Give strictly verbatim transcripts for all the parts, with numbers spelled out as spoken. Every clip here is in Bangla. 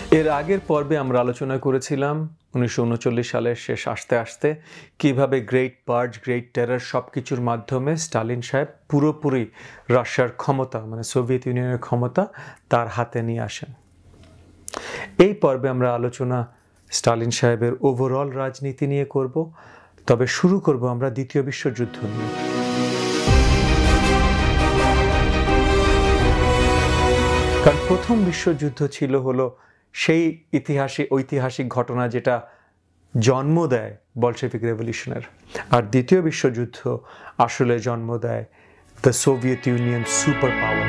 এর আগের পর্বে আমরা আলোচনা করেছিলাম উনিশশো উনচল্লিশ সালের শেষ আসতে আসতে কিভাবে গ্রেট পার্জ গ্রেট টেরর সব কিছুর মাধ্যমে স্টালিন সাহেব পুরোপুরি রাশিয়ার ক্ষমতা মানে সোভিয়েত ইউনিয়নের ক্ষমতা তার হাতে নিয়ে আসেন। এই পর্বে আমরা আলোচনা স্টালিন সাহেবের ওভারঅল রাজনীতি নিয়ে করব, তবে শুরু করব আমরা দ্বিতীয় বিশ্বযুদ্ধ নিয়ে। কারণ প্রথম বিশ্বযুদ্ধ ছিল হলো সেই ইতিহাসিক ঐতিহাসিক ঘটনা যেটা জন্ম দেয় বলশেভিক রেভলিউশনের, আর দ্বিতীয় বিশ্বযুদ্ধ আসলে জন্ম দেয় the Soviet Union superpower.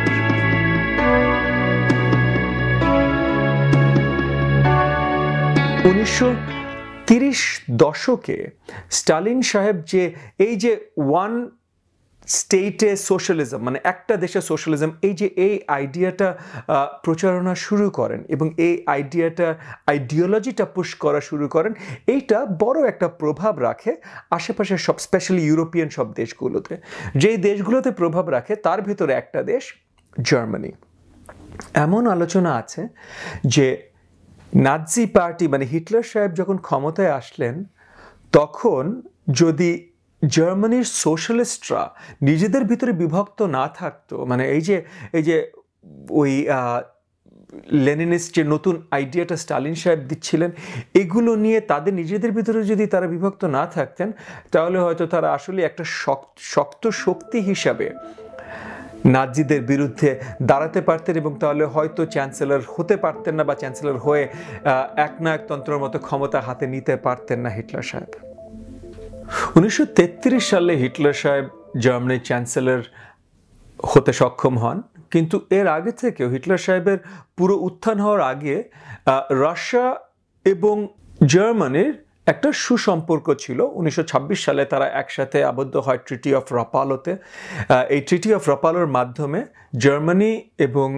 উনিশশো তিরিশ দশকে স্টালিন সাহেব যে এই যে ওয়ান স্টেটে সোশ্যালিজম মানে একটা দেশে সোশ্যালিজম এই যে এই আইডিয়াটা প্রচারণা শুরু করেন এবং এই আইডিয়াটা আইডিওলজিটা পুশ করা শুরু করেন, এইটা বড় একটা প্রভাব রাখে আশেপাশের সব স্পেশালি ইউরোপিয়ান সব দেশগুলোতে। যেই দেশগুলোতে প্রভাব রাখে তার ভিতরে একটা দেশ জার্মানি। এমন আলোচনা আছে যে নাৎসি পার্টি মানে হিটলার সাহেব যখন ক্ষমতায় আসলেন তখন যদি জার্মানির সোশ্যালিস্টরা নিজেদের ভিতরে বিভক্ত না থাকতো, মানে এই যে এই যে ওই লেনিনিস্ট যে নতুন আইডিয়াটা স্টালিন সাহেব দিচ্ছিলেন এগুলো নিয়ে তাদের নিজেদের ভিতরে যদি তারা বিভক্ত না থাকতেন তাহলে হয়তো তারা আসলে একটা শক্ত শক্তি হিসাবে নাজিদের বিরুদ্ধে দাঁড়াতে পারতেন এবং তাহলে হয়তো চ্যান্সেলর হতে পারতেন না বা চ্যান্সেলর হয়ে একনায়কতন্ত্রের মতো ক্ষমতা হাতে নিতে পারতেন না হিটলার সাহেব। উনিশশো তেত্রিশ সালে হিটলার সাহেব জার্মানির চ্যান্সেলর হতে সক্ষম হন, কিন্তু এর আগে থেকেও হিটলার সাহেবের পুরো উত্থান হওয়ার আগে রাশিয়া এবং জার্মানির একটা সুসম্পর্ক ছিল। উনিশশো ছাব্বিশ সালে তারা একসাথে আবদ্ধ হয় ট্রিটি অফ রাপালোতে। এই ট্রিটি অফ রাপালোর মাধ্যমে জার্মানি এবং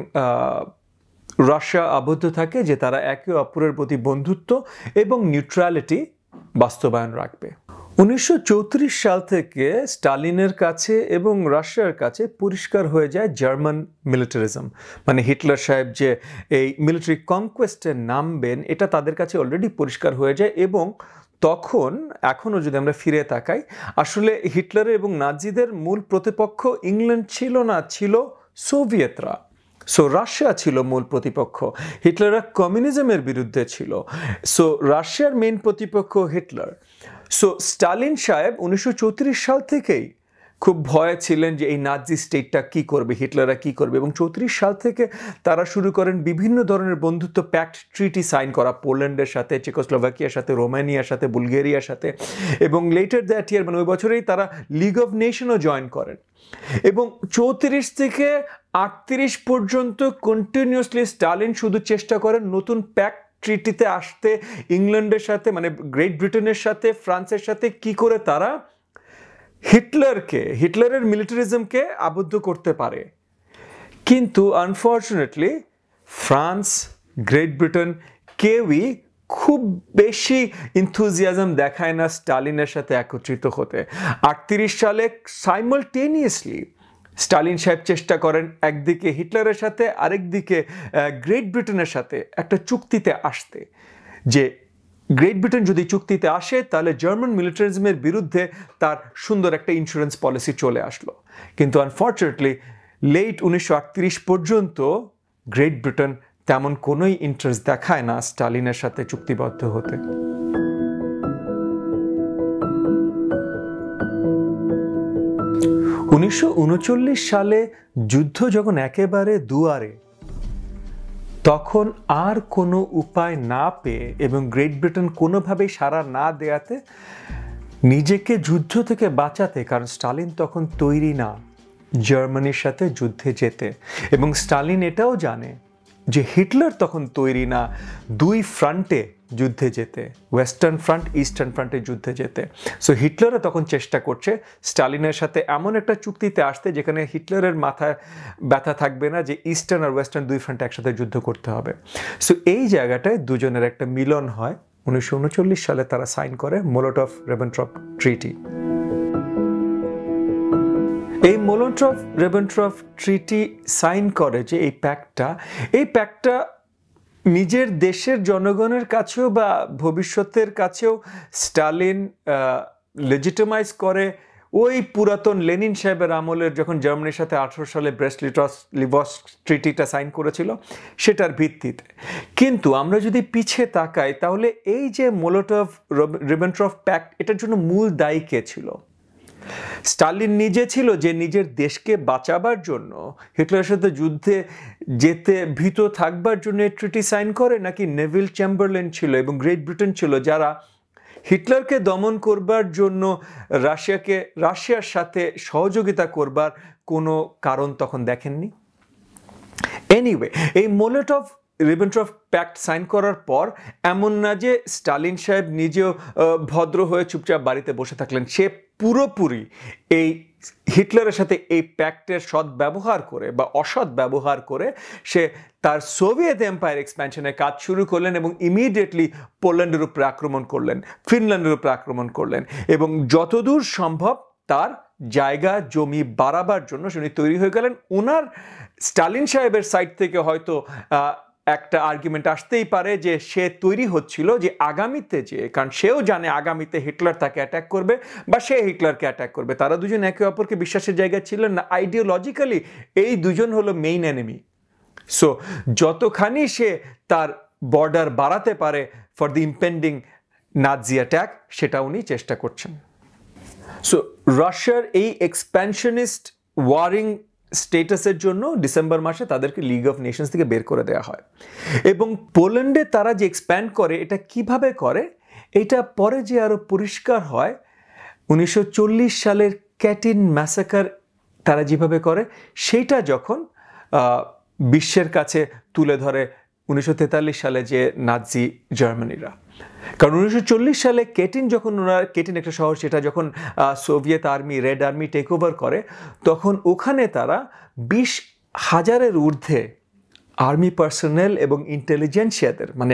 রাশিয়া আবদ্ধ থাকে যে তারা একে অপরের প্রতি বন্ধুত্ব এবং নিউট্রালিটি বাস্তবায়ন রাখবে। উনিশশো চৌত্রিশ সাল থেকে স্টালিনের কাছে এবং রাশিয়ার কাছে পরিষ্কার হয়ে যায় জার্মান মিলিটারিজম, মানে হিটলার সাহেব যে এই মিলিটারি কনকোয়েস্টে নামবেন এটা তাদের কাছে অলরেডি পরিষ্কার হয়ে যায়। এবং তখন এখনও যদি আমরা ফিরে তাকাই আসলে হিটলারের এবং নাজিদের মূল প্রতিপক্ষ ইংল্যান্ড ছিল না, ছিল সোভিয়েতরা। সো রাশিয়া ছিল মূল প্রতিপক্ষ, হিটলাররা কমিউনিজমের বিরুদ্ধে ছিল। সো রাশিয়ার মেইন প্রতিপক্ষ হিটলার। সো স্টালিন সাহেব উনিশশো চৌত্রিশ সাল থেকেই খুব ভয়ে ছিলেন যে এই নাজি স্টেটটা কী করবে, হিটলাররা কী করবে, এবং চৌত্রিশ সাল থেকে তারা শুরু করেন বিভিন্ন ধরনের বন্ধুত্ব প্যাক্ট ট্রিটি সাইন করা পোল্যান্ডের সাথে, চেকোস্লোভাকিয়ার সাথে, রোমানিয়ার সাথে, বুলগেরিয়ার সাথে, এবং লেটার দ্যাট ইয়ার মানে ওই বছরেই তারা লিগ অফ নেশনও জয়েন করেন। এবং চৌত্রিশ থেকে আটত্রিশ পর্যন্ত কন্টিনিউয়াসলি স্টালিন শুধু চেষ্টা করেন নতুন প্যাক্ট ট্রিটিতে আসতে ইংল্যান্ডের সাথে মানে গ্রেট ব্রিটেনের সাথে, ফ্রান্সের সাথে, কি করে তারা হিটলারকে হিটলারের মিলিটারিজমকে আবদ্ধ করতে পারে। কিন্তু আনফর্চুনেটলি ফ্রান্স, গ্রেট ব্রিটেন কেউই খুব বেশি ইনথুজিয়াজম দেখায় না স্টালিনের সাথে একত্রিত হতে। আটত্রিশ সালে সাইমালটেনিয়াসলি স্টালিন সাহেব চেষ্টা করেন একদিকে হিটলারের সাথে আরেকদিকে গ্রেট ব্রিটেনের সাথে একটা চুক্তিতে আসতে, যে গ্রেট ব্রিটেন যদি চুক্তিতে আসে তাহলে জার্মান মিলিটারিজমের বিরুদ্ধে তার সুন্দর একটা ইন্স্যুরেন্স পলিসি চলে আসলো। কিন্তু আনফর্চুনেটলি লেট উনিশশো আটত্রিশ পর্যন্ত গ্রেট ব্রিটেন তেমন কোনোই ইন্টারেস্ট দেখায় না স্টালিনের সাথে চুক্তিবদ্ধ হতে। উনিশশো উনচল্লিশ সালে যুদ্ধ যখন একেবারে দুয়ারে, তখন আর কোনো উপায় না পেয়ে এবং গ্রেট ব্রিটেন কোনোভাবেই সাড়া না দেয়াতে নিজেকে যুদ্ধ থেকে বাঁচাতে, কারণ স্টালিন তখন তৈরি না জার্মানির সাথে যুদ্ধে যেতে, এবং স্টালিন এটাও জানে যে হিটলার তখন তৈরি না দুই ফ্রন্টে যুদ্ধে যেতে, ওয়েস্টার্ন ফ্রন্ট, ইস্টার্ন ফ্রন্টে যুদ্ধে যেতে। সো হিটলারও তখন চেষ্টা করছে স্টালিনের সাথে এমন একটা চুক্তিতে আসতে যেখানে হিটলারের মাথায় ব্যথা থাকবে না যে ইস্টার্ন আর ওয়েস্টার্ন দুই ফ্রন্টে একসাথে যুদ্ধ করতে হবে। সো এই জায়গাটায় দুজনের একটা মিলন হয়। উনিশশো উনচল্লিশ সালে তারা সাইন করে মোলোটভ রিবেনট্রপ ট্রিটি। এই মোলোটভ রিবেনট্রপ ট্রিটি সাইন করে যে এই প্যাক্টটা এই প্যাক্টটা নিজের দেশের জনগণের কাছেও বা ভবিষ্যতের কাছেও স্টালিন লেজিটিমাইজ করে ওই পুরাতন লেনিন সাহেবের আমলের যখন জার্মানির সাথে আঠারো সালে ব্রেস্ট লিভস ট্রিটিটা সাইন করেছিল সেটার ভিত্তিতে। কিন্তু আমরা যদি পিছিয়ে তাকাই তাহলে এই যে মোলোটভ রিবেন্ট্রপ প্যাক্ট, এটার জন্য মূল দায়ী কে ছিল? স্টালিন নিজে ছিল যে নিজের দেশকে বাঁচাবার জন্য হিটলারের সাথে যুদ্ধে যেতে ভীত থাকবার জন্য ট্রিটি সাইন করে, নাকি নেভিল চেম্বারলেন ছিল এবং গ্রেট ব্রিটেন ছিল যারা হিটলারকে দমন করবার জন্য রাশিয়াকে রাশিয়ার সাথে সহযোগিতা করবার কোনো কারণ তখন দেখেননি? এনিওয়ে, এই মোলোটভ রিবেন্ট্রপ প্যাক্ট সাইন করার পর এমন না যে স্টালিন সাহেব নিজেও ভদ্র হয়ে চুপচাপ বাড়িতে বসে থাকলেন। সে পুরোপুরি এই হিটলারের সাথে এই প্যাক্টের সৎ ব্যবহার করে বা অসৎ ব্যবহার করে সে তার সোভিয়েত এম্পায়ার এক্সপ্যানশনের কাজ শুরু করলেন এবং ইমিডিয়েটলি পোল্যান্ডের উপরে আক্রমণ করলেন, ফিনল্যান্ডের উপরে আক্রমণ করলেন এবং যতদূর সম্ভব তার জায়গা জমি বাড়াবার জন্য উনি তৈরি হয়ে গেলেন। ওনার স্টালিন সাহেবের সাইড থেকে হয়তো একটা আর্গুমেন্ট আসতেই পারে যে সে তৈরি হচ্ছিল যে আগামীতে যে, কারণ সেও জানে আগামীতে হিটলার তাকে অ্যাটাক করবে বা সে হিটলারকে অ্যাটাক করবে, তারা দুজন একে অপরকে বিশ্বাসের জায়গায় ছিলেন না। আইডিওলজিক্যালি এই দুজন হলো মেইন এনিমি। সো যতখানি সে তার বর্ডার বাড়াতে পারে for the impending Nazi attack, সেটা উনি চেষ্টা করছেন। সো রাশিয়ার এই এক্সপ্যানশনিস্ট ওয়ারিং স্টেটাসের জন্য ডিসেম্বর মাসে তাদেরকে লিগ অফ নেশনস থেকে বের করে দেওয়া হয় এবং পোল্যান্ডে তারা যে এক্সপ্যান্ড করে এটা কিভাবে করে এটা পরে যে আরো পরিষ্কার হয়। উনিশশো চল্লিশ সালের ক্যাটিন ম্যাসাকার তারা যেভাবে করে সেটা যখন বিশ্বের কাছে তুলে ধরে উনিশশো তেতাল্লিশ সালে যে নাজি জার্মানিরা, কারণ উনিশশো চল্লিশ সালে কেটিন যখন ওনারা, কেটিন একটা শহর, সেটা যখন Soviet army red army take over করে তখন ওখানে তারা বিশ হাজারের ঊর্ধ্বে আর্মি পার্সোনেল এবং ইন্টেলিজেন্সিয়াদের মানে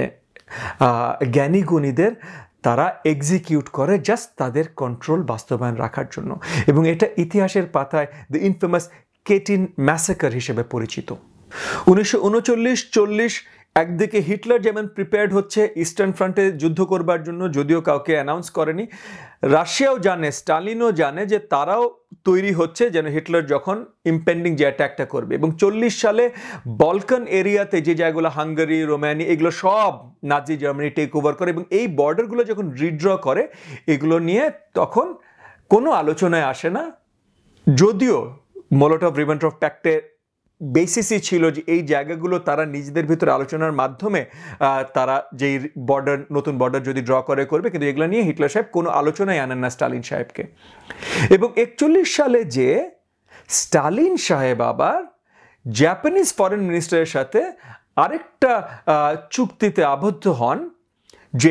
জ্ঞানী গুণীদের তারা এক্সিকিউট করে জাস্ট তাদের কন্ট্রোল বাস্তবায়ন রাখার জন্য, এবং এটা ইতিহাসের পাতায় দ্য ইনফেমাস কেটিন ম্যাসাকার হিসেবে পরিচিত। উনিশশো উনচল্লিশ চল্লিশ একদিকে হিটলার যেমন প্রিপেয়ার্ড হচ্ছে ইস্টার্ন ফ্রন্টে যুদ্ধ করবার জন্য, যদিও কাউকে অ্যানাউন্স করেনি। রাশিয়াও জানে, স্টালিনও জানে যে তারাও তৈরি হচ্ছে যেন হিটলার যখন ইম্পেন্ডিং যে অ্যাট্যাকটা করবে। এবং চল্লিশ সালে বলকান এরিয়াতে যে জায়গাগুলো হাঙ্গেরি, রোমানিয়া, এগুলো সব নাজি জার্মানি টেক ওভার করে এবং এই বর্ডারগুলো যখন রিড্র করে এগুলো নিয়ে তখন কোনো আলোচনায় আসে না, যদিও মোলোটভ রিবেন্ট্রপ প্যাক্টে বেসিসই ছিল যে এই জায়গাগুলো তারা নিজেদের ভিতরে আলোচনার মাধ্যমে তারা যেই বর্ডার, নতুন বর্ডার যদি ড্র করে করবে, কিন্তু এগুলো নিয়ে হিটলার সাহেব কোনো আলোচনায় আনেন না স্টালিন সাহেবকে। এবং একচল্লিশ সালে যে স্টালিন সাহেব আবার জাপানিজ ফরেন মিনিস্টারের সাথে আরেকটা চুক্তিতে আবদ্ধ হন যে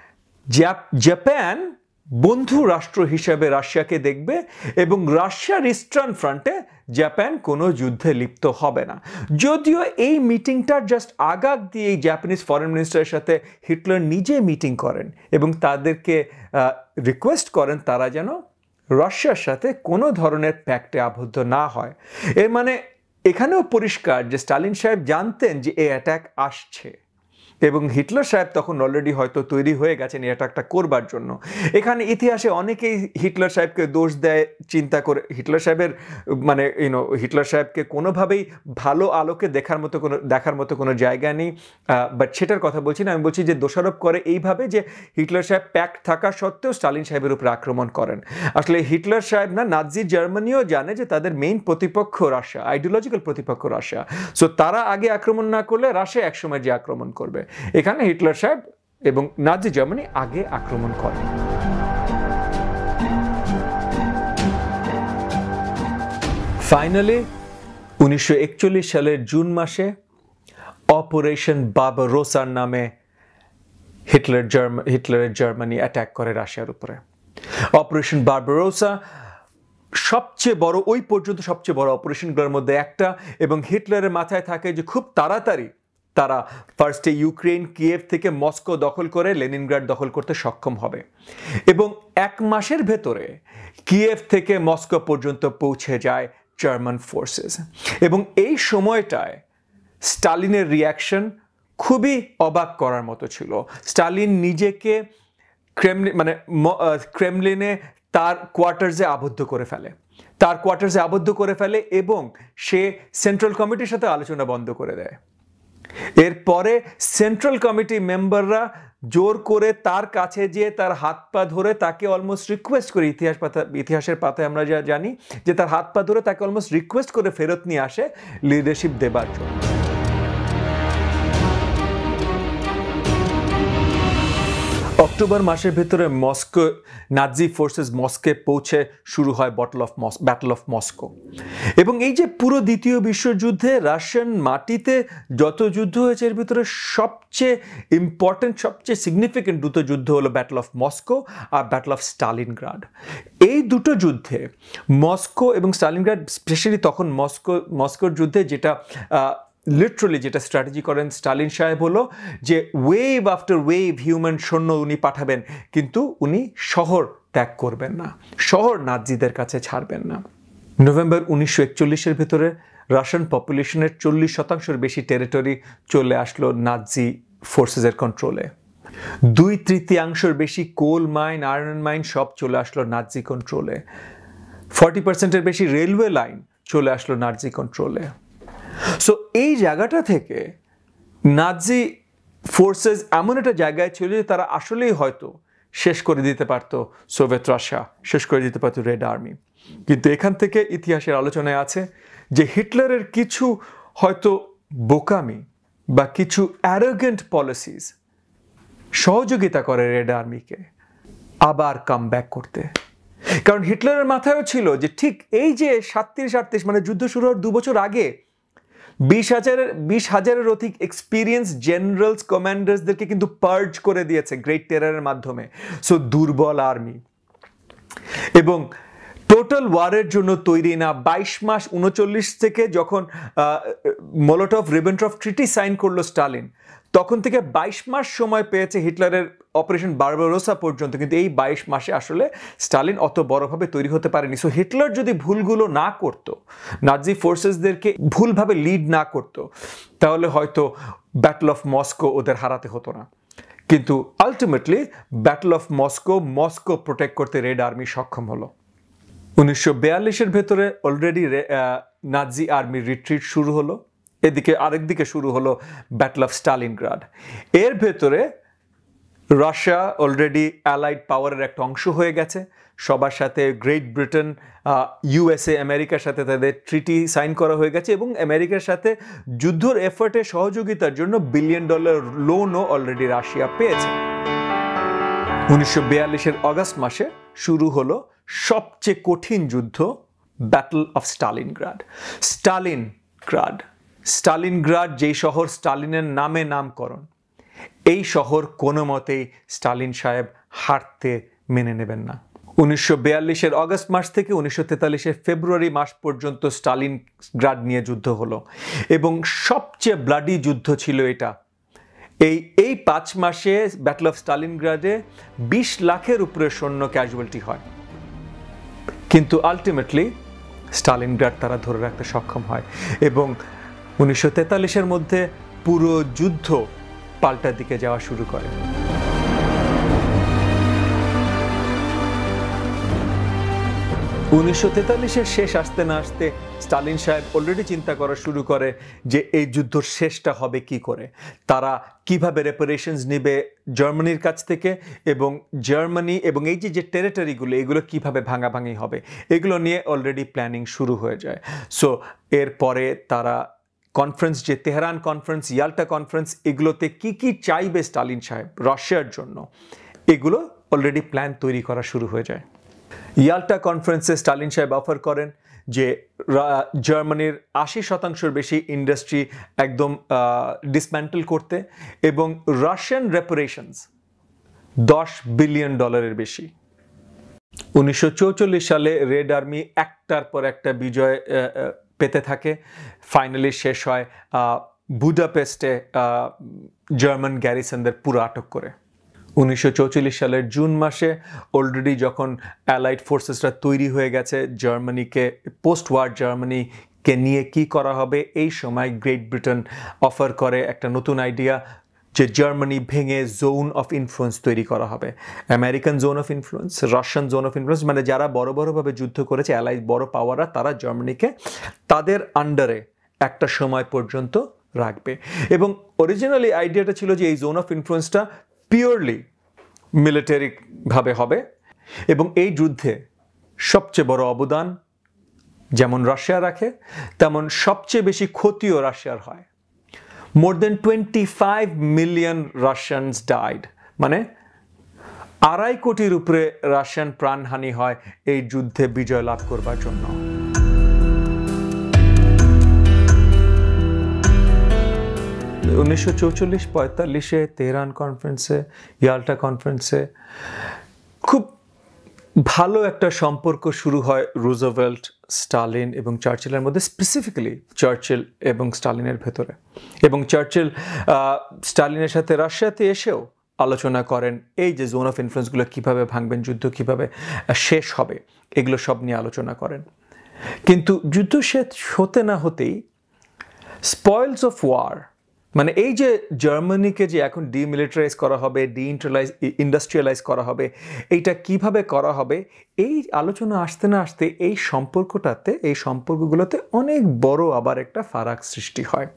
জাপান বন্ধু রাষ্ট্র হিসেবে রাশিয়াকে দেখবে এবং রাশিয়ার ইস্টার্ন ফ্রন্টে জাপান কোনো যুদ্ধে লিপ্ত হবে না। যদিও এই মিটিংটার জাস্ট আগাগ দিয়ে এই জাপানিজ ফরেন মিনিস্টারের সাথে হিটলার নিজে মিটিং করেন এবং তাদেরকে রিকোয়েস্ট করেন তারা যেন রাশিয়ার সাথে কোনো ধরনের প্যাক্টে আবদ্ধ না হয়। এর মানে এখানেও পরিষ্কার যে স্টালিন সাহেব জানতেন যে এই অ্যাটাক আসছে এবং হিটলার সাহেব তখন অলরেডি হয়তো তৈরি হয়ে গেছেন এই অ্যাটাকটা করবার জন্য। এখানে ইতিহাসে অনেকেই হিটলার সাহেবকে দোষ দেয় চিন্তা করে, হিটলার সাহেবের মানে ইউনো হিটলার সাহেবকে কোনোভাবেই ভালো আলোকে দেখার মতো কোনো দেখার মতো কোনো জায়গা নেই, বাট সেটার কথা বলছি না। আমি বলছি যে দোষারোপ করে এইভাবে যে হিটলার সাহেব প্যাক্ট থাকা সত্ত্বেও স্টালিন সাহেবের উপর আক্রমণ করেন। আসলে হিটলার সাহেব না, নাজি জার্মানিও জানে যে তাদের মেইন প্রতিপক্ষ রাশিয়া, আইডিওলজিক্যাল প্রতিপক্ষ রাশিয়া। সো তারা আগে আক্রমণ না করলে রাশিয়া একসময় যে আক্রমণ করবে। এখানে হিটলার সাহেব এবং নাজি জার্মানি আগে আক্রমণ করে। ফাইনালি উনিশশো একচল্লিশ সালের জুন মাসে অপারেশন বারবারোসার নামে হিটলার হিটলারের জার্মানি অ্যাটাক করে রাশিয়ার উপরে। অপারেশন বারবারোসা সবচেয়ে বড়, ওই পর্যন্ত সবচেয়ে বড় অপারেশনগুলোর মধ্যে একটা, এবং হিটলারের মাথায় থাকে যে খুব তাড়াতাড়ি তারা ফার্স্টে ইউক্রেন কিয়েভ থেকে মস্কো দখল করে লেনিনগ্রাড দখল করতে সক্ষম হবে এবং এক মাসের ভেতরে কিয়েভ থেকে মস্কো পর্যন্ত পৌঁছে যায় জার্মান ফোর্সেস। এবং এই সময়টায় স্টালিনের রিয়াকশন খুবই অবাক করার মতো ছিল। স্টালিন নিজেকে ক্রেমলিন মানে ক্রেমলিনে তার কোয়ার্টার্সে আবদ্ধ করে ফেলে তার কোয়ার্টার্সে আবদ্ধ করে ফেলে এবং সে সেন্ট্রাল কমিটির সাথে আলোচনা বন্ধ করে দেয়। এরপরে সেন্ট্রাল কমিটি মেম্বাররা জোর করে তার কাছে যেয়ে তার হাত পা ধরে তাকে অলমোস্ট রিকোয়েস্ট করে, ইতিহাস পাতা ইতিহাসের পাতায় আমরা যা জানি যে তার হাত পা ধরে তাকে অলমোস্ট রিকোয়েস্ট করে ফেরত নিয়ে আসে লিডারশিপ দেবার জন্য। অক্টোবর মাসের ভেতরে মস্কো নাজি ফোর্সেস মস্কে পৌঁছে শুরু হয় battle of battle of Moscow. এবং এই যে পুরো দ্বিতীয় বিশ্বযুদ্ধে রাশিয়ান মাটিতে যত যুদ্ধ হয়েছে এর ভিতরে সবচেয়ে ইম্পর্টেন্ট সবচেয়ে সিগনিফিকেন্ট দুটো যুদ্ধ হলো ব্যাটল অফ মস্কো আর ব্যাটল অফ স্টালিনগ্রাড। এই দুটো যুদ্ধে মস্কো এবং স্টালিনগ্রাড, স্পেশালি তখন মস্কো মস্কোর যুদ্ধে যেটা লিটারালি যেটা স্ট্র্যাটেজি করেন স্টালিন সাহেব হলো যে ওয়েভ আফটার ওয়েভ হিউম্যান সৈন্য উনি পাঠাবেন, কিন্তু উনি শহর ত্যাগ করবেন না, শহর নাজিদের কাছে ছাড়বেন না। নভেম্বর উনিশশো একচল্লিশের ভেতরে রাশিয়ান পপুলেশনের চল্লিশ শতাংশের বেশি টেরিটরি চলে আসলো নাজি ফোর্সেসের কন্ট্রোলে। দুই তৃতীয়াংশের বেশি কোল মাইন, আয়রন মাইন সব চলে আসলো নাজি কন্ট্রোলে। ফর্টি পার্সেন্টের বেশি রেলওয়ে লাইন চলে আসলো নাজি কন্ট্রোলে। সো এই জায়গাটা থেকে নাজি ফোর্সেস এমন একটা জায়গায় ছিল যে তারা আসলেই হয়তো শেষ করে দিতে পারতো সোভিয়েত রাশিয়া, শেষ করে দিতে পারতো রেড আর্মি। কিন্তু এখান থেকে ইতিহাসের আলোচনায় আছে যে হিটলারের কিছু হয়তো বোকামি বা কিছু অ্যারোগেন্ট পলিসিস সহযোগিতা করে রেড আর্মিকে আবার কাম ব্যাক করতে। কারণ হিটলারের মাথায়ও ছিল যে ঠিক এই যে সাতত্রিশ আটত্রিশ মানে যুদ্ধ শুরু হওয়ার দু বছর আগে বিশ হাজারের বিশ হাজারের অধিক এক্সপিরিয়েন্স জেনারেলস কমান্ডার্সদেরকে কিন্তু পার্জ করে দিয়েছে গ্রেট টেরারের মাধ্যমে। সো দুর্বল আর্মি এবং টোটাল ওয়ারের জন্য তৈরি না। বাইশ মাস উনচল্লিশ থেকে যখন মোলোটভ রিবেন্ট্রপ ট্রিটি সাইন করলো স্টালিন, তখন থেকে বাইশ মাস সময় পেয়েছে হিটলারের অপারেশন বারবারোসা পর্যন্ত, কিন্তু এই বাইশ মাসে আসলে স্টালিন অত বড়ভাবে তৈরি হতে পারেনি। সো হিটলার যদি ভুলগুলো না করতো, নাজি ফোর্সেসদেরকে ভুলভাবে লিড না করতো, তাহলে হয়তো ব্যাটল অফ মস্কো ওদের হারাতে হতো না। কিন্তু ultimately battle of Moscow Moscow protect করতে রেড আর্মি সক্ষম হলো। উনিশশো বিয়াল্লিশের ভেতরে অলরেডি নাজি আর্মির রিট্রিট শুরু হলো, এদিকে আরেকদিকে শুরু হলো ব্যাটল অফ স্টালিনগ্রাড। এর ভেতরে রাশিয়া অলরেডি অ্যালাইড পাওয়ারের একটা অংশ হয়ে গেছে, সবার সাথে গ্রেট ব্রিটেন, ইউএসএ, আমেরিকার সাথে তাদের ট্রিটি সাইন করা হয়ে গেছে এবং আমেরিকার সাথে যুদ্ধের এফার্টে সহযোগিতার জন্য বিলিয়ন ডলার লোনও অলরেডি রাশিয়া পেয়েছে। উনিশশো বিয়াল্লিশের অগাস্ট মাসে শুরু হলো সবচেয়ে কঠিন যুদ্ধ, ব্যাটল অফ স্টালিনগ্রাড। স্টালিনগ্রাড স্টালিনগ্রাড যেই শহর স্টালিনের নামে নামকরণ, এই শহর কোনো মতেই স্টালিন সাহেব হারতে মেনে নেবেন না। উনিশশো বিয়াল্লিশের অগাস্ট মাস থেকে উনিশশো তেতাল্লিশের ফেব্রুয়ারি মাস পর্যন্ত স্টালিনগ্রাড নিয়ে যুদ্ধ হলো এবং সবচেয়ে ব্লাডি যুদ্ধ ছিল এটা। এই এই পাঁচ মাসে ব্যাটল অফ স্টালিনগ্রাডে বিশ লাখের উপরে সৈন্য ক্যাজুয়ালিটি হয়, কিন্তু আলটিমেটলি স্টালিনগ্রাড তারা ধরে রাখতে সক্ষম হয় এবং উনিশশো তেতাল্লিশের মধ্যে পুরো যুদ্ধ পাল্টার দিকে যাওয়া শুরু করে। উনিশশো তেতাল্লিশের শেষ আসতে না আসতে স্টালিন সাহেব অলরেডি চিন্তা করা শুরু করে যে এই যুদ্ধ শেষটা হবে কি করে, তারা কিভাবে রেপারেশনস নেবে জার্মানির কাছ থেকে এবং জার্মানি এবং এই যে যে টেরিটরিগুলো এগুলো কিভাবে ভাঙাভাঙি হবে, এগুলো নিয়ে অলরেডি প্ল্যানিং শুরু হয়ে যায়। সো এরপরে তারা কনফারেন্স, যে তেহরান কনফারেন্স, ইয়াল্টা কনফারেন্স, এগুলোতে কি কি চাইবে স্টালিন সাহেব রাশিয়ার জন্য, এগুলো অলরেডি প্ল্যান তৈরি করা শুরু হয়ে যায়। ইয়াল্টা কনফারেন্সে স্টালিন সাহেব অফার করেন যে জার্মানির আশি শতাংশের বেশি ইন্ডাস্ট্রি একদম ডিসম্যান্টেল করতে এবং রাশিয়ান রেপারেশনস দশ বিলিয়ন ডলারের বেশি। উনিশশো চৌচল্লিশ সালে রেড আর্মি একটার পর একটা বিজয় পেতে থাকে, ফাইনালি শেষ হয় বুডাপেস্টে জার্মান গ্যারিসনদের পুরো আটক করে। উনিশশো চৌচল্লিশ সালের জুন মাসে অলরেডি যখন অ্যালাইড ফোর্সেসরা তৈরি হয়ে গেছে জার্মানিকে, পোস্ট ওয়ার জার্মানি কে নিয়ে কি করা হবে। এই সময় গ্রেট ব্রিটেন অফার করে একটা নতুন আইডিয়া যে জার্মানি ভেঙে জোন অফ ইনফ্লুয়েন্স তৈরি করা হবে, American zone of influence, Russian zone of influence, মানে যারা বড় বড়ভাবে যুদ্ধ করেছে অ্যালাই বড় পাওয়াররা তারা জার্মানিকে তাদের আন্ডারে একটা সময় পর্যন্ত রাখবে। এবং অরিজিনালি আইডিয়াটা ছিল যে এই জোন অফ ইনফ্লুয়েন্সটা পিওরলি মিলিটারিভাবে হবে এবং এই যুদ্ধে সবচেয়ে বড় অবদান যেমন রাশিয়া রাখে তেমন সবচেয়ে বেশি ক্ষতিও রাশিয়ার হয়। More than twenty five million Russians died, মানে আড়াই কোটির উপরে রাশিয়ান প্রাণহানি হয় এই যুদ্ধে বিজয় লাভ করবার জন্য। উনিশশো চৌচল্লিশ পঁয়তাল্লিশে তেহরান কনফারেন্সে, ইয়াল্টা কনফারেন্সে খুব ভালো একটা সম্পর্ক শুরু হয় রুজভেল্ট, স্টালিন এবং চার্চিলের মধ্যে, স্পেসিফিক্যালি চার্চিল এবং স্টালিনের ভেতরে। এবং চার্চিল স্টালিনের সাথে রাশিয়াতে এসেও আলোচনা করেন এই যে জোন অফ ইনফ্লুয়েন্সগুলো কীভাবে ভাঙবেন, যুদ্ধ কীভাবে শেষ হবে, এগুলো সব নিয়ে আলোচনা করেন। কিন্তু যুদ্ধ শেষ হতে না হতেই স্পয়েলস অফ ওয়ার, মানে এই যে জার্মানিকে যে এখন ডিমিলিটারাইজ করা হবে, ডিইন্ডাস্ট্রিয়ালাইজ ইন্ডাস্ট্রিয়ালাইজ করা হবে, এইটা কিভাবে করা হবে, এই আলোচনা আসতে না আসতে এই সম্পর্কটাতে, এই সম্পর্কগুলোতে অনেক বড় আবার একটা ফারাক সৃষ্টি হয়।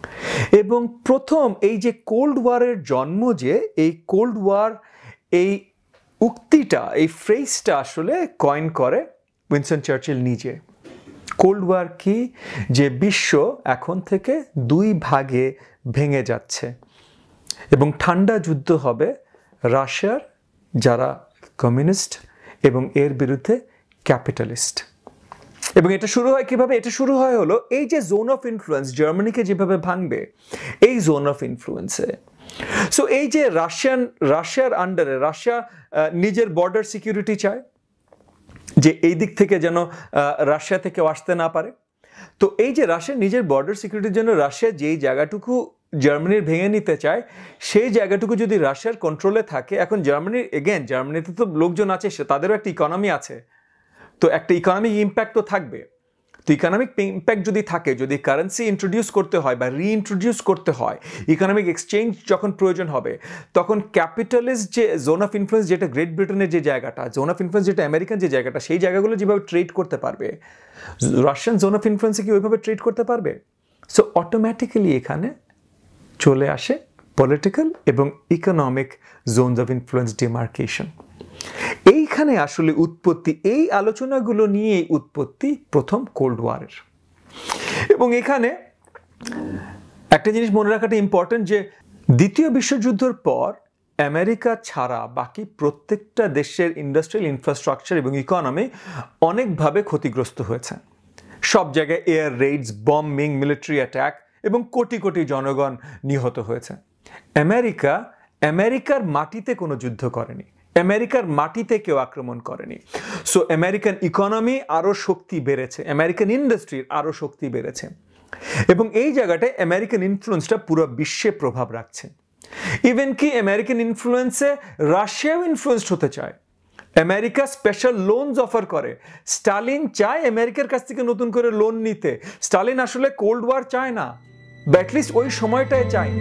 এবং প্রথম এই যে কোল্ড ওয়ারের জন্ম, যে এই কোল্ড ওয়ার এই উক্তিটা, এই ফ্রেজটা আসলে কয়েন করে উইনস্টন চার্চিল নিজে। কোল্ড ওয়ার কি? যে বিশ্ব এখন থেকে দুই ভাগে ভেঙে যাচ্ছে এবং ঠান্ডা যুদ্ধ হবে রাশিয়ার যারা কমিউনিস্ট এবং এর বিরুদ্ধে ক্যাপিটালিস্ট। এবং এটা শুরু হয় কিভাবে? এটা শুরু হয় হলো এই যে জোন অফ ইনফ্লুয়েন্স জার্মানিকে যেভাবে ভাঙবে, এই জোন অফ ইনফ্লুয়েন্সে। সো এই যে রাশিয়ান রাশিয়ার আন্ডারে রাশিয়া নিজের বর্ডার সিকিউরিটি চায়, যে এই দিক থেকে যেন রাশিয়া থেকে আসতে না পারে। তো এই যে রাশিয়া নিজের বর্ডার সিকিউরিটির জন্য রাশিয়া যেই জায়গাটুকু জার্মানির ভেঙে নিতে চায়, সেই জায়গাটুকু যদি রাশিয়ার কন্ট্রোলে থাকে, এখন জার্মানির এগেন জার্মানিতে তো লোকজন আছে, তাদেরও একটা ইকোনমি আছে, তো একটা ইকোনমিক ইম্প্যাক্ট তো থাকবে। তো ইকোনমিক ইম্প্যাক্ট যদি থাকে, যদি কারেন্সি ইন্ট্রোডিউস করতে হয় বা রিইন্ট্রোডিউস করতে হয়, ইকোনমিক এক্সচেঞ্জ যখন প্রয়োজন হবে, তখন ক্যাপিটালিস্ট যে জোন অফ ইনফ্লুয়েন্স, যেটা গ্রেট ব্রিটেনের যে জায়গাটা, জোন অফ ইনফ্লুয়েন্স যেটা আমেরিকান যে জায়গাটা, সেই জায়গাগুলো যেভাবে ট্রেড করতে পারবে, রাশিয়ান জোন অফ ইনফ্লুয়েন্সে কি ওইভাবে ট্রেড করতে পারবে? সো অটোমেটিক্যালি এখানে চলে আসে পলিটিক্যাল এবং economic zones of influence demarcation. এইখানে আসলে উৎপত্তি, এই আলোচনাগুলো নিয়েই উৎপত্তি প্রথম কোল্ড ওয়ারের। এবং এখানে একটা জিনিস মনে রাখাটা ইম্পর্টেন্ট, যে দ্বিতীয় বিশ্বযুদ্ধের পর আমেরিকা ছাড়া বাকি প্রত্যেকটা দেশের ইন্ডাস্ট্রিয়াল ইনফ্রাস্ট্রাকচার এবং ইকোনমি অনেকভাবে ক্ষতিগ্রস্ত হয়েছে। সব জায়গায় air raids, bombing, military attack এবং কোটি কোটি জনগণ নিহত হয়েছে। আমেরিকা আমেরিকার মাটিতে কোনো যুদ্ধ করেনি, আমেরিকার মাটিতে কেউ আক্রমণ করেনি। সো আমেরিকান ইকোনমি আরও শক্তি বেড়েছে, আমেরিকান ইন্ডাস্ট্রির আরও শক্তি বেড়েছে এবং এই জায়গাটায় আমেরিকান ইনফ্লুয়েন্সটা পুরো বিশ্বে প্রভাব রাখছে। ইভেন কি আমেরিকান ইনফ্লুয়েন্সে রাশিয়াও ইনফ্লুয়েন্সড হতে চায়। আমেরিকা স্পেশাল লোনস অফার করে। স্টালিন চায় আমেরিকার কাছ থেকে নতুন করে লোন নিতে। স্টালিন আসলে কোল্ড ওয়ার চায় না, বা অ্যাটলিস্ট ওই সময়টায় চায়।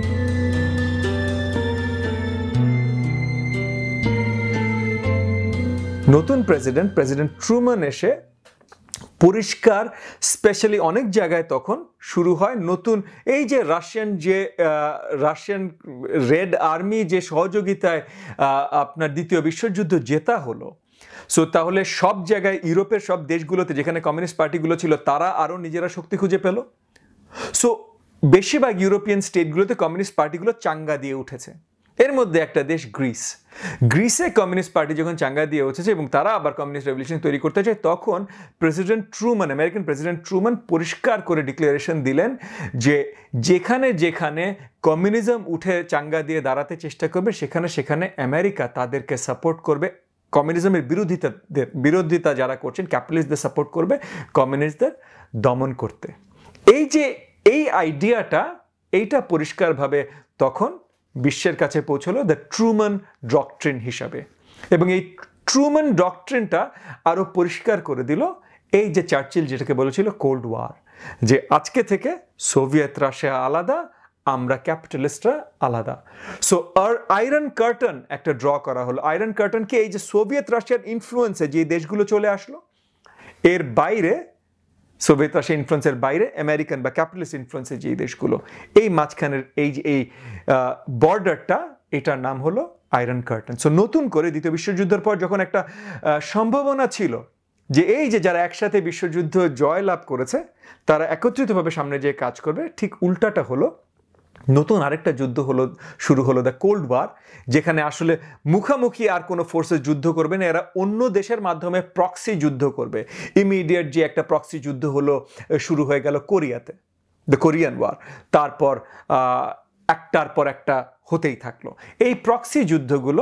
নতুন প্রেসিডেন্ট প্রেসিডেন্ট ট্রুম্যান এসে পরিষ্কার, স্পেশালি অনেক জায়গায় তখন শুরু হয় নতুন এই যে রাশিয়ান যে রাশিয়ান রেড আর্মি যে সহযোগিতায় আপনার দ্বিতীয় বিশ্বযুদ্ধ জেতা হলো। সো তাহলে সব জায়গায় ইউরোপের সব দেশগুলোতে যেখানে কমিউনিস্ট পার্টিগুলো ছিল, তারা আরও নিজেরা শক্তি খুঁজে পেল। সো বেশিরভাগ ইউরোপিয়ান স্টেটগুলোতে কমিউনিস্ট পার্টিগুলো চাঙ্গা দিয়ে উঠেছে। এর মধ্যে একটা দেশ গ্রিস। গ্রিসে কমিউনিস্ট পার্টি যখন চাঙ্গা দিয়ে উঠেছে এবং তারা আবার কমিউনিস্ট রেভলিউশন তৈরি করতে চায়, তখন president Truman, American president Truman পরিষ্কার করে ডিক্লারেশন দিলেন যে যেখানে যেখানে কমিউনিজম উঠে চাঙ্গা দিয়ে দাঁড়াতে চেষ্টা করবে, সেখানে সেখানে আমেরিকা তাদেরকে সাপোর্ট করবে। কমিউনিজমের বিরোধিতা বিরোধিতা যারা করছেন, ক্যাপিটালিস্টদের সাপোর্ট করবে কমিউনিস্টদের দমন করতে। এই যে এই আইডিয়াটা, এইটা পরিষ্কারভাবে তখন বিশ্বের কাছে পৌঁছলো দ্য ট্রুম্যান ডক্ট্রিন হিসাবে। এবং এই ট্রুম্যান ডক্ট্রিনটা আরও পরিষ্কার করে দিল এই যে চার্চিল যেটাকে বলেছিল কোল্ড ওয়ার, যে আজকে থেকে সোভিয়েত রাশিয়া আলাদা, আমরা ক্যাপিটালিস্টরা আলাদা। সো আর আয়রন কার্টন একটা ড্র করা হলো। আয়রন কার্টন কি, এই যে সোভিয়েত রাশিয়ার ইনফ্লুয়েন্সে যে দেশগুলো চলে আসলো, এর বাইরে সোভিয়েত রাশিয়া ইনফ্লুয়েন্সের বাইরে আমেরিকান বা ক্যাপিটালিস্ট ইনফ্লুয়েন্সে যে দেশগুলো, এই মাঝখানের এই যে এই বর্ডারটা, এটার নাম হলো আয়রন কার্টন। সো নতুন করে দ্বিতীয় বিশ্বযুদ্ধের পর যখন একটা সম্ভাবনা ছিল যে এই যে যারা একসাথে বিশ্বযুদ্ধ জয় লাভ করেছে তারা একত্রিতভাবে সামনে যে কাজ করবে, ঠিক উল্টাটা হলো, নতুন আরেকটা যুদ্ধ হলো, শুরু হলো দ্য কোল্ড ওয়ার, যেখানে আসলে মুখামুখি আর কোনো ফোর্সেস যুদ্ধ করবে না, এরা অন্য দেশের মাধ্যমে প্রক্সি যুদ্ধ করবে। ইমিডিয়েট যে একটা প্রক্সি যুদ্ধ হলো, শুরু হয়ে গেল কোরিয়াতে, দ্য কোরিয়ান ওয়ার। তারপর একটার পর একটা হতেই থাকলো। এই প্রক্সি যুদ্ধগুলো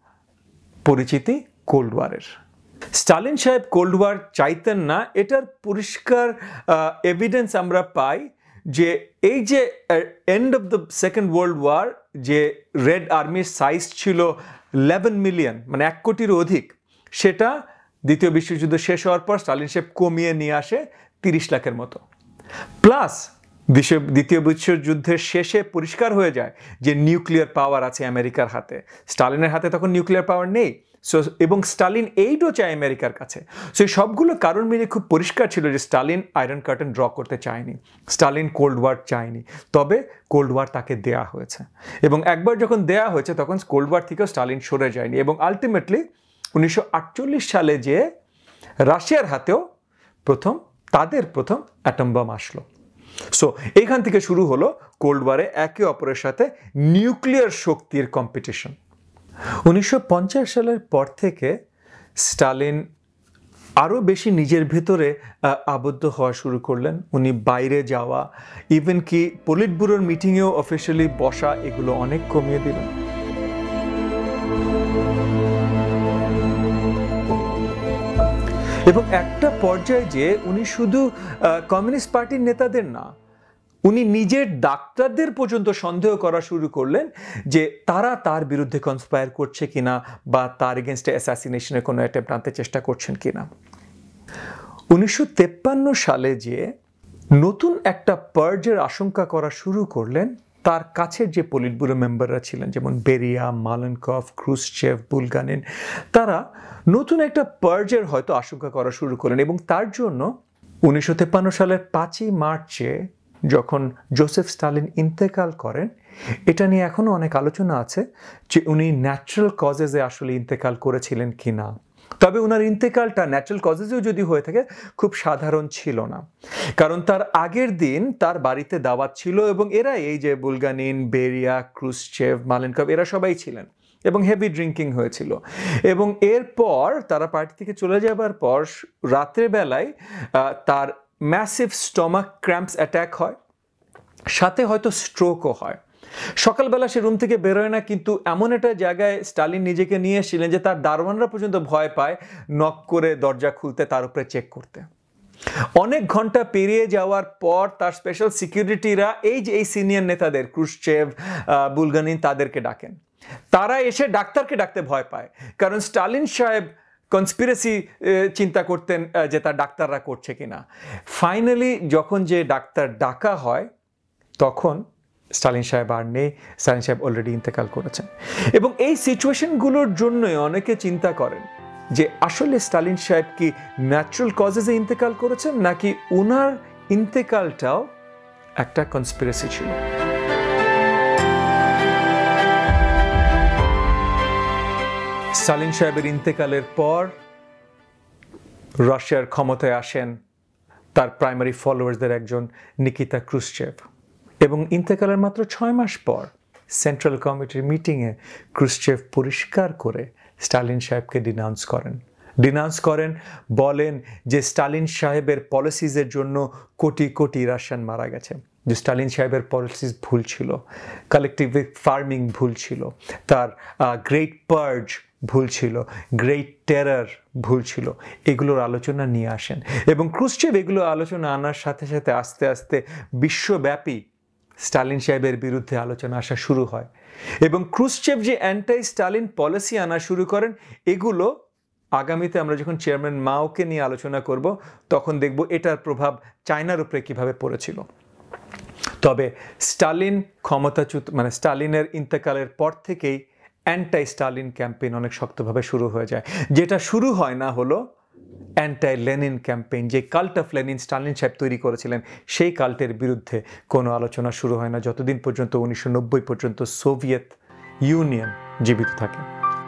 পরিচিতি কোল্ড ওয়ারের। স্টালিন সাহেব কোল্ড ওয়ার চাইতেন না, এটার পরিষ্কার এভিডেন্স আমরা পাই যে এই যে end of the second world war, যে রেড আর্মির সাইজ ছিল ইলেভেন মিলিয়ন, মানে এক কোটির অধিক, সেটা দ্বিতীয় বিশ্বযুদ্ধ শেষ হওয়ার পর স্টালিন সাহেব কমিয়ে নিয়ে আসে তিরিশ লাখের মতো। প্লাস দ্বিতীয় বিশ্বযুদ্ধের শেষে পরিষ্কার হয়ে যায় যে নিউক্লিয়ার পাওয়ার আছে আমেরিকার হাতে। স্টালিনের হাতে তখন নিউক্লিয়ার পাওয়ার নেই, সো এবং স্টালিন এইডও চায় আমেরিকার কাছে। সো এই সবগুলো কারণ মিলে খুব পরিষ্কার ছিল যে স্টালিন আয়রন কার্টন ড্র করতে চায়নি, স্টালিন কোল্ড ওয়ার চায়নি, তবে কোল্ড ওয়ার তাকে দেয়া হয়েছে। এবং একবার যখন দেয়া হয়েছে তখন কোল্ড ওয়ার থেকেও স্টালিন সরে যায়নি, এবং আলটিমেটলি উনিশশো আটচল্লিশ সালে যে রাশিয়ার হাতেও প্রথম তাদের প্রথম অ্যাটম বম আসলো। সো এইখান থেকে শুরু হলো কোল্ড ওয়ারে একে অপরের সাথে নিউক্লিয়ার শক্তির কম্পিটিশন। উনিশশো পঞ্চাশ সালের পর থেকে স্টালিন আরও বেশি নিজের ভেতরে আবদ্ধ হওয়া শুরু করলেন। উনি বাইরে যাওয়া, ইভেন কি পলিট ব্যুরোর মিটিংয়েও অফিসিয়ালি বসা, এগুলো অনেক কমিয়ে দিলেন। এবং একটা পর্যায়ে যে উনি শুধু কমিউনিস্ট পার্টির নেতাদের না, উনি নিজের ডাক্তারদের পর্যন্ত সন্দেহ করা শুরু করলেন যে তারা তার বিরুদ্ধে কনস্পায়ার করছে কিনা, বা তার এগেনস্টে অ্যাসাসিনেশনের কোনো অ্যাটেম্প্ট আনতে চেষ্টা করছেন কিনা। উনিশশো তেপ্পান্ন সালে যে নতুন একটা পার্জের আশঙ্কা করা শুরু করলেন, তার কাছের যে পলিট ব্যুরো মেম্বাররা ছিলেন, যেমন বেরিয়া, মালেনকভ, ক্রুশ্চেভ, বুলগানিন, তারা নতুন একটা পার্জের হয়তো আশঙ্কা করা শুরু করলেন। এবং তার জন্য উনিশশো তেপ্পান্ন সালের পাঁচই মার্চে যখন জোসেফ স্টালিন ইন্তেকাল করেন, এটা নিয়ে এখনও অনেক আলোচনা আছে যে উনি ন্যাচারাল কজেসে আসলে ইন্তেকাল করেছিলেন কি না। তবে ওনার ইন্তেকালটা ন্যাচারাল কজেসেও যদি হয়ে থাকে খুব সাধারণ ছিল না, কারণ তার আগের দিন তার বাড়িতে দাওয়াত ছিল, এবং এরা এই যে বুলগানিন, বেরিয়া, ক্রুশ্চেভ, মালেনকভ, এরা সবাই ছিলেন, এবং হেভি ড্রিঙ্কিং হয়েছিল। এবং এরপর তারা পার্টি থেকে চলে যাবার পর রাত্রে বেলায় তার ম্যাসিভ স্টমাক ক্র্যাম্পস অ্যাট্যাক হয়, সাথে হয়তো স্ট্রোকও হয়। সকালবেলা সে রুম থেকে বেরোয় না, কিন্তু এমন একটা জায়গায় স্টালিন নিজেকে নিয়ে এসেছিলেন যে তার দারোয়ানরা পর্যন্ত ভয় পায় নক করে দরজা খুলতে, তার উপরে চেক করতে। অনেক ঘন্টা পেরিয়ে যাওয়ার পর তার স্পেশাল সিকিউরিটিরা এই যে এই সিনিয়র নেতাদের, ক্রুশ্চেভ, বুলগানিন, তাদেরকে ডাকেন। তারা এসে ডাক্তারকে ডাকতে ভয় পায়, কারণ স্টালিন সাহেব কনস্পিরেসি চিন্তা করতেন যে তার ডাক্তাররা করছে কিনা। ফাইনালি যখন যে ডাক্তার ডাকা হয়, তখন স্টালিন সাহেব আর নেই, স্টালিন সাহেব অলরেডি ইন্তেকাল করেছেন। এবং এই সিচুয়েশনগুলোর জন্যই অনেকে চিন্তা করেন যে আসলে স্টালিন সাহেব কি ন্যাচারাল কজেসে ইন্তেকাল করেছেন, নাকি ওনার ইন্তেকালটাও একটা কনস্পিরেসি ছিল। স্টালিন সাহেবের ইন্তেকালের পর রাশিয়ার ক্ষমতায় আসেন তার প্রাইমারি ফলোয়ার্সদের একজন নিকিতা ক্রুশ্চেভ, এবং ইন্তেকালের মাত্র ছয় মাস পর সেন্ট্রাল কমিটির মিটিংয়ে ক্রুশ্চেভ পরিষ্কার করে স্টালিন সাহেবকে ডিনাউন্স করেন ডিনাউন্স করেন বলেন যে স্টালিন সাহেবের পলিসিজের জন্য কোটি কোটি রাশিয়ান মারা গেছে, যে স্টালিন সাহেবের পলিসিস ভুল ছিল, কালেকটিভ ফার্মিং ভুল ছিল, তার গ্রেট পার্জ ভুল ছিল, গ্রেট টেরার ভুল ছিল, এগুলোর আলোচনা নিয়ে আসেন। এবং ক্রুশ্চেভ এগুলো আলোচনা আনার সাথে সাথে আস্তে আস্তে বিশ্বব্যাপী স্টালিন সাহেবের বিরুদ্ধে আলোচনা আসা শুরু হয়। এবং ক্রুশ্চেভ যে অ্যান্টাই স্টালিন পলিসি আনা শুরু করেন, এগুলো আগামীতে আমরা যখন চেয়ারম্যান মাওকে নিয়ে আলোচনা করব তখন দেখব এটার প্রভাব চায়নার উপরে কিভাবে পড়েছিল। তবে স্টালিন ক্ষমতাচ্যুত মানে স্টালিনের ইন্তেকালের পর থেকেই অ্যান্টাই স্টালিন ক্যাম্পেইন অনেক শক্তভাবে শুরু হয়ে যায়। যেটা শুরু হয় না হলো অ্যান্টাই লেনিন ক্যাম্পেইন, যে কাল্ট অফ লেনিন স্টালিন সাহেব তৈরি করেছিলেন, সেই কাল্টের বিরুদ্ধে কোনো আলোচনা শুরু হয় না যতদিন পর্যন্ত উনিশশো নব্বই পর্যন্ত সোভিয়েত ইউনিয়ন জীবিত থাকে।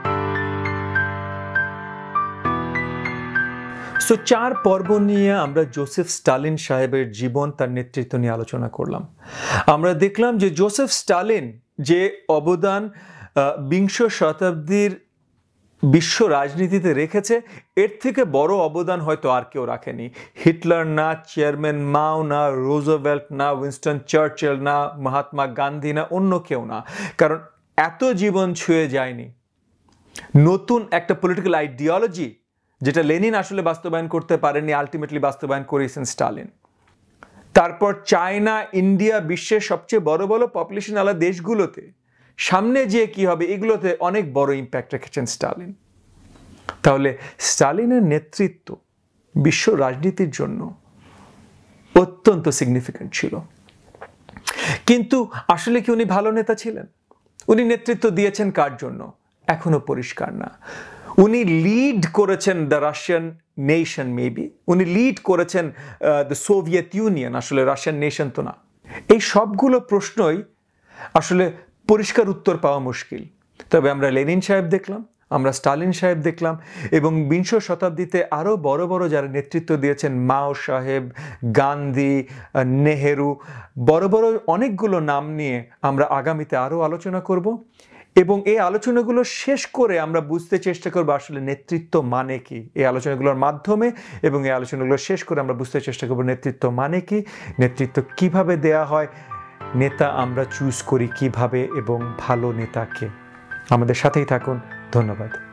সো চার পর্ব নিয়ে আমরা জোসেফ স্টালিন সাহেবের জীবন, তার নেতৃত্ব নিয়ে আলোচনা করলাম। আমরা দেখলাম যে জোসেফ স্টালিন যে অবদান বিংশ শতাব্দীর বিশ্ব রাজনীতিতে রেখেছে, এর থেকে বড় অবদান হয়তো আর কেউ রাখেনি। হিটলার না, চেয়ারম্যান মাও না, রুজভেল্ট না, উইনস্টন চার্চিল না, মহাত্মা গান্ধী না, অন্য কেউ না। কারণ এত জীবন ছুঁয়ে যায়নি। নতুন একটা পলিটিক্যাল আইডিওলজি যেটা লেনিন আসলে বাস্তবায়ন করতে পারেননি, আলটিমেটলি বাস্তবায়ন করেছেন স্টালিন। তারপর চায়না, ইন্ডিয়া, বিশ্বের সবচেয়ে বড় বড় পপুলেশন আলা দেশগুলোতে সামনে যে কি হবে এগুলোতে অনেক বড় ইম্প্যাক্ট রেখেছেন স্টালিন। তাহলে স্টালিনের নেতৃত্ব বিশ্ব রাজনীতির জন্য অত্যন্ত সিগনিফিক্যান্ট ছিল। কিন্তু আসলে কি উনি ভালো নেতা ছিলেন? উনি নেতৃত্ব দিয়েছেন কার জন্য এখনো পরিষ্কার না। উনি লিড করেছেন দ্য রাশিয়ান নেশন, মেবি উনি লিড করেছেন দ্য সোভিয়েত ইউনিয়ন, আসলে রাশিয়ান নেশন তো না। এই সবগুলো প্রশ্নই আসলে পরিষ্কার উত্তর পাওয়া মুশকিল। তবে আমরা লেনিন সাহেব দেখলাম, আমরা স্টালিন সাহেব দেখলাম, এবং বিংশ শতাব্দীতে আরও বড় বড় যারা নেতৃত্ব দিয়েছেন, মাও সাহেব, গান্ধী, নেহেরু, বড় বড় অনেকগুলো নাম নিয়ে আমরা আগামীতে আরও আলোচনা করব। এবং এই আলোচনাগুলো শেষ করে আমরা বুঝতে চেষ্টা করবো আসলে নেতৃত্ব মানে কি এই আলোচনাগুলোর মাধ্যমে, এবং এই আলোচনাগুলো শেষ করে আমরা বুঝতে চেষ্টা করবো নেতৃত্ব মানে কি, নেতৃত্ব কিভাবে দেয়া হয়, নেতা আমরা চুজ করি কিভাবে, এবং ভালো নেতাকে। আমাদের সাথেই থাকুন। ধন্যবাদ।